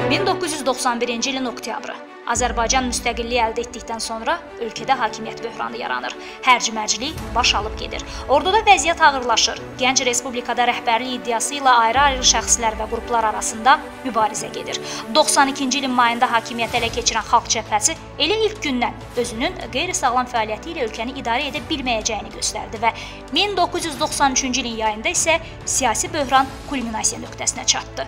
1991-ci ilin oktyabrı. Azərbaycan müstəqilliyi əldə etdikdən sonra ölkədə hakimiyyət böhranı yaranır. Hərc-mərclik baş alıb gedir. Orduda vəziyyət ağırlaşır. Gənc respublikada rəhbərlik iddiası ilə ayrı-ayrı şəxslər və qruplar arasında mübarizə gedir. 92-ci ilin mayında hakimiyyəti ələ keçirən Xalq Cəbhəsi elə ilk gündən özünün qeyri-sağlam fəaliyyəti ilə ölkəni idarə edə bilməyəcəyini göstərdi və 1993-cü ilin yayında isə siyasi böhran kulminasiya nöqtəsinə çatdı.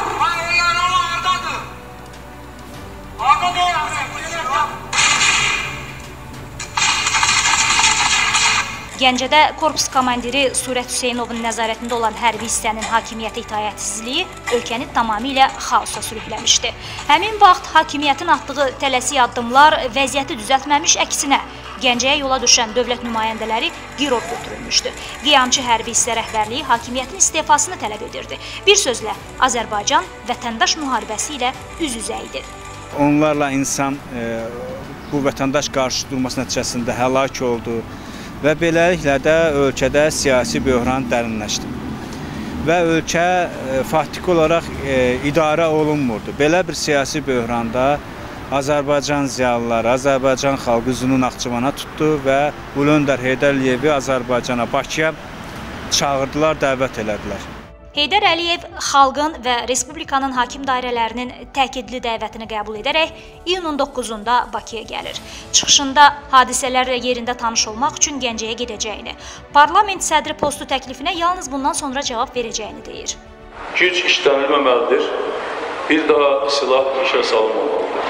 Gəncədə korpus komandiri Surət Hüseynovun nəzarətində olan hərbi hissənin hakimiyyətə itaətsizliyi ölkəni tamamilə xaosa sürükləmişdi. Həmin vaxt hakimiyyətin atdığı tələsik addımlar vəziyyəti düzəltməmiş, əksinə Gəncəyə yola düşən dövlət nümayəndələri girov götürülmüşdü. Qiyamçı hərbi hissə rəhbərliyi hakimiyyətin istefasını tələb edirdi. Bir sözlə, Azərbaycan vətəndaş müharibəsi ilə üz-üzə idi. Onlarla insan bu vətəndaş qarşı durması nəticəsində həlak oldu və beləliklə də ölkədə siyasi böhran dərinləşdi və ölkə faktiki olaraq idarə olunmurdu. Belə bir siyasi böhranda Azərbaycan ziyalıları, Azərbaycan xalqı üzünü Naxçıvana tutdu və Ulu Öndər Heydər Əliyevi Azərbaycana, Bakıya çağırdılar, dəvət elədilər. Heydər Əliyev xalqın və respublikanın hakim dairələrinin təkidli dəvətini qəbul edərək iyunun 9-da Bakıya gəlir. Çıxışında hadisələrlə yerində tanış olmaq üçün Gəncəyə gedəcəyini, parlament sədri postu təklifinə yalnız bundan sonra cavab verəcəyini deyir. Güc işlənilməməlidir, bir daha silah işə salınmamalıdır.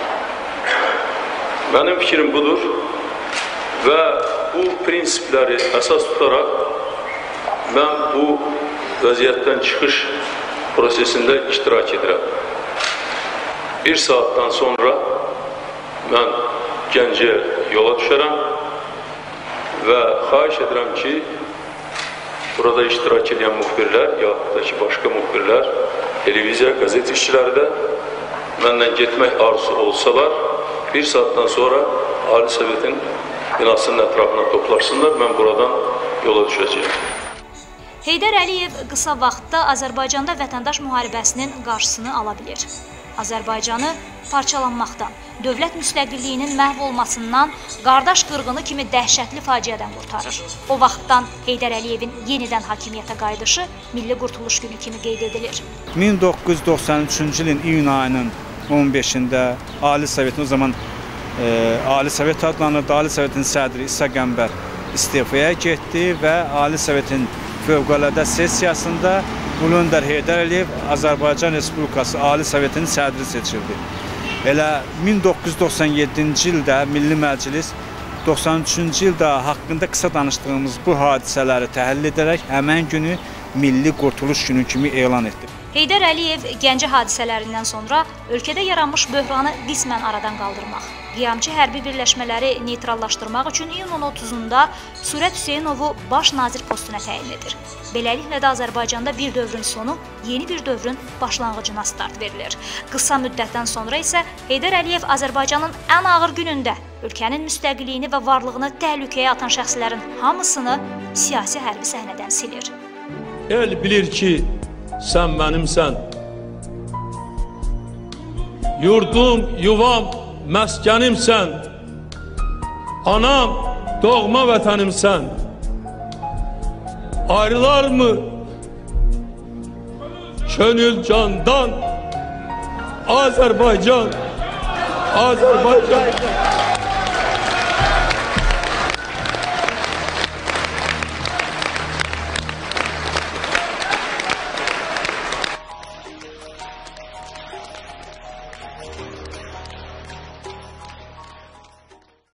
Mənim fikrim budur və bu prinsipləri əsas tutaraq mən bu vəziyyətdən çıxış prosesində iştirak edirəm. Bir saatdan sonra mən Gəncəyə yola düşərəm və xahiş edirəm ki, burada iştirak edən müxbirlər, yaxud da ki, başqa müxbirlər, televiziya, qəzet işçiləri də məndən getmək arzusu olsalar, bir saatdan sonra Ali Sovetin binasının ətrafına toplarsınlar, mən buradan yola düşəcəyəm. Heydər Əliyev qısa vaxtda Azərbaycanda vətəndaş müharibəsinin qarşısını ala bilir. Azərbaycanı parçalanmaqdan, dövlət müstəqilliyinin məhv olmasından, qardaş qırğını kimi dəhşətli faciədən qurtarır. O vaxtdan Heydər Əliyevin yenidən hakimiyyətə qayıdışı Milli Qurtuluş Günü kimi qeyd edilir. 1993-cü ilin iyun ayının 15-də Ali Sovetin, o zaman Ali Sovet adlanırdı, Ali Sovetin sədri İsa Qəmbər istifaya getdi və Ali Sovetin fövqəladə sessiyasında Ulu Öndər Heydər Əliyev Azərbaycan Respublikası Ali Sovetinin sədri seçildi. Elə 1997-ci ildə Milli Məclis 93-cü ildə haqqında qısa danışdığımız bu hadisələri təhlil edərək həmən günü Milli Qurtuluş Günü kimi elan etdi. Heydər Əliyev Gəncə hadisələrindən sonra ölkədə yaranmış böhranı qismən aradan qaldırmaq, qiyamçı hərbi birləşmələri neytrallaşdırmaq üçün iyunun 30-da Surət Hüseynovu baş nazir postuna təyin edir. Beləliklə də Azərbaycanda bir dövrün sonu, yeni bir dövrün başlanğıcına start verilir. Qısa müddətdən sonra isə Heydər Əliyev Azərbaycanın ən ağır günündə ölkənin müstəqilliyini və varlığını təhlükəyə atan şəxslərin hamısını siyasi hərbi səhnədən silir. El bilir ki, sən mənimsən. Yurdum, yuvam, məskənimsən. Anam, doğma vətənimsən. Ayrılar mı könül candan? Azərbaycan, Azərbaycan.